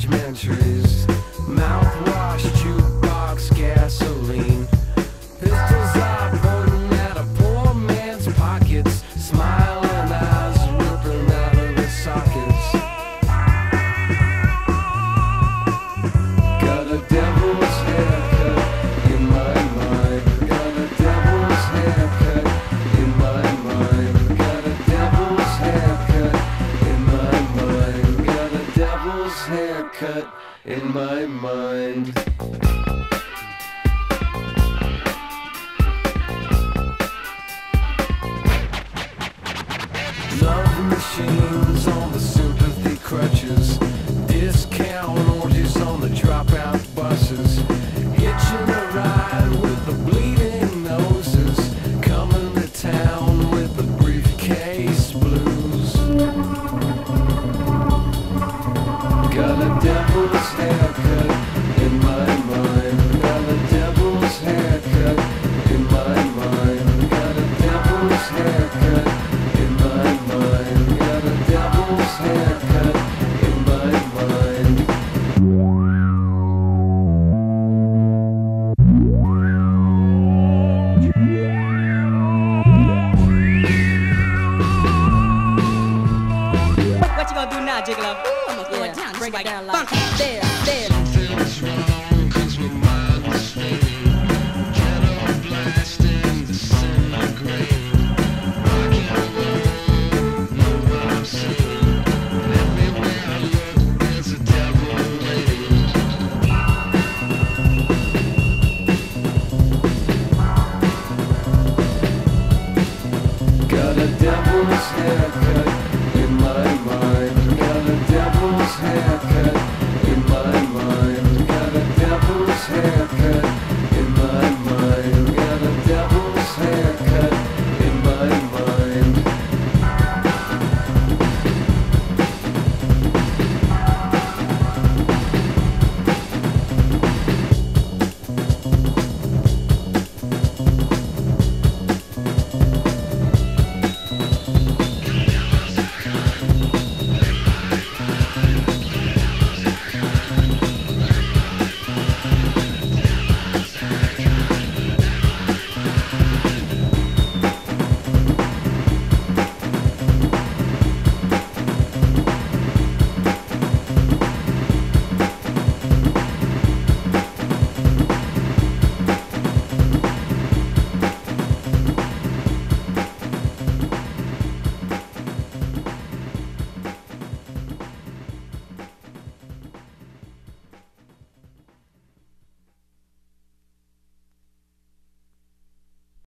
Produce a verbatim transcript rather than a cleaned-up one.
documentaries, mouthwash, jukebox, gasoline. Pistols are pointing at a poor man's pockets, smiling eyes ripping out of their sockets. Got a devil's haircut in my mind. Got a devil's haircut in my mind. Got a devil's haircut in my mind. Got a devil's haircut in my mind. Love machines on the sympathy crutches, discount orgies on the dropout buses, hitching a ride with the bleeding noses, coming to town with the briefcase blues. Got a devil's haircut in my mind. Got a devil's haircut in my mind. Got a devil's haircut in my mind. Got a devil's haircut in my mind. What you gonna do now, Jiggler? Ooh, I'm gonna throw it down, break it down like this.